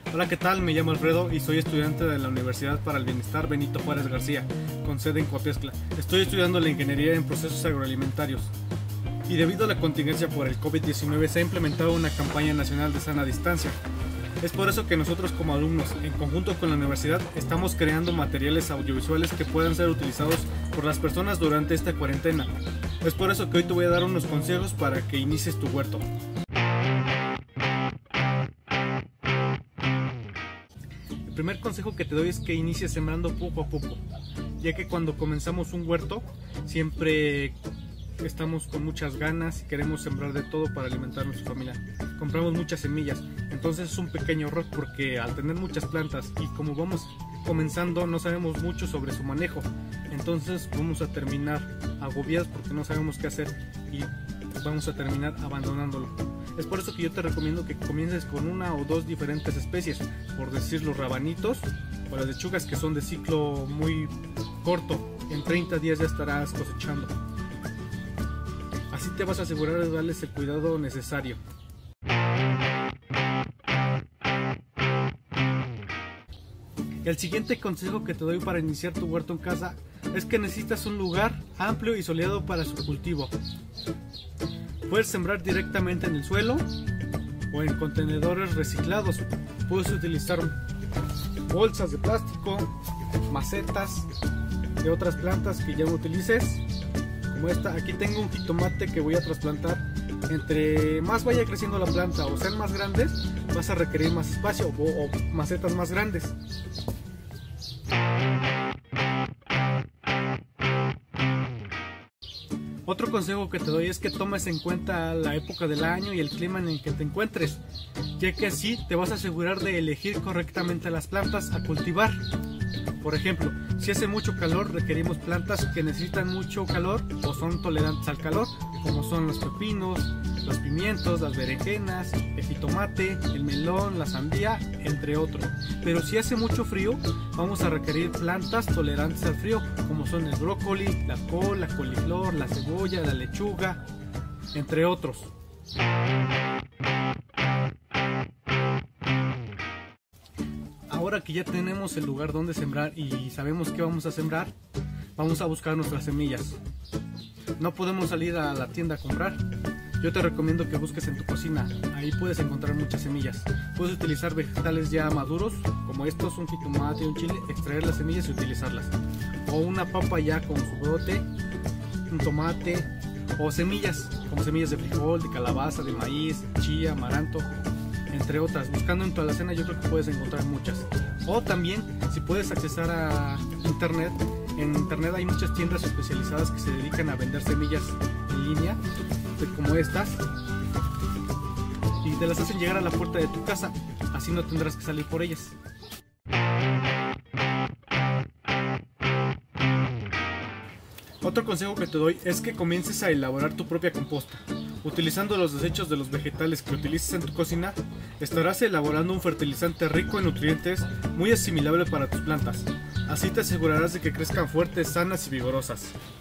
Hola, ¿qué tal? Me llamo Alfredo y soy estudiante de la Universidad para el Bienestar Benito Juárez García, con sede en Coatescla. Estoy estudiando la ingeniería en procesos agroalimentarios. Y debido a la contingencia por el COVID-19 se ha implementado una campaña nacional de sana distancia. Es por eso que nosotros como alumnos, en conjunto con la universidad, estamos creando materiales audiovisuales que puedan ser utilizados por las personas durante esta cuarentena. Es por eso que hoy te voy a dar unos consejos para que inicies tu huerto. El primer consejo que te doy es que inicies sembrando poco a poco, ya que cuando comenzamos un huerto siempre estamos con muchas ganas y queremos sembrar de todo para alimentar a nuestra familia. Compramos muchas semillas, entonces es un pequeño error porque al tener muchas plantas y como vamos comenzando no sabemos mucho sobre su manejo, entonces vamos a terminar agobiados porque no sabemos qué hacer y vamos a terminar abandonándolo. Es por eso que yo te recomiendo que comiences con una o dos diferentes especies, por decir los rabanitos o las lechugas, que son de ciclo muy corto, en 30 días ya estarás cosechando. Así te vas a asegurar de darles el cuidado necesario. El siguiente consejo que te doy para iniciar tu huerto en casa es que necesitas un lugar amplio y soleado para su cultivo. Puedes sembrar directamente en el suelo o en contenedores reciclados. Puedes utilizar bolsas de plástico, macetas de otras plantas que ya no utilices, como esta. Aquí tengo un jitomate que voy a trasplantar. Entre más vaya creciendo la planta o sean más grandes, vas a requerir más espacio o macetas más grandes. Otro consejo que te doy es que tomes en cuenta la época del año y el clima en el que te encuentres, ya que así te vas a asegurar de elegir correctamente las plantas a cultivar. Por ejemplo, si hace mucho calor, requerimos plantas que necesitan mucho calor o son tolerantes al calor, como son los pepinos, los pimientos, las berenjenas, el jitomate, el melón, la sandía, entre otros. Pero si hace mucho frío, vamos a requerir plantas tolerantes al frío, como son el brócoli, la col, la coliflor, la cebolla, la lechuga, entre otros. Ahora que ya tenemos el lugar donde sembrar y sabemos qué vamos a sembrar, vamos a buscar nuestras semillas. No podemos salir a la tienda a comprar. Yo te recomiendo que busques en tu cocina, ahí puedes encontrar muchas semillas. Puedes utilizar vegetales ya maduros, como estos, un jitomate y un chile, extraer las semillas y utilizarlas. O una papa ya con su brote, un tomate, o semillas, como semillas de frijol, de calabaza, de maíz, chía, amaranto, entre otras. Buscando en tu alacena yo creo que puedes encontrar muchas. O también, si puedes accesar a internet, en internet hay muchas tiendas especializadas que se dedican a vender semillas en línea, como estas, y te las hacen llegar a la puerta de tu casa, así no tendrás que salir por ellas. Otro consejo que te doy es que comiences a elaborar tu propia composta. Utilizando los desechos de los vegetales que utilices en tu cocina, estarás elaborando un fertilizante rico en nutrientes muy asimilable para tus plantas. Así te asegurarás de que crezcan fuertes, sanas y vigorosas.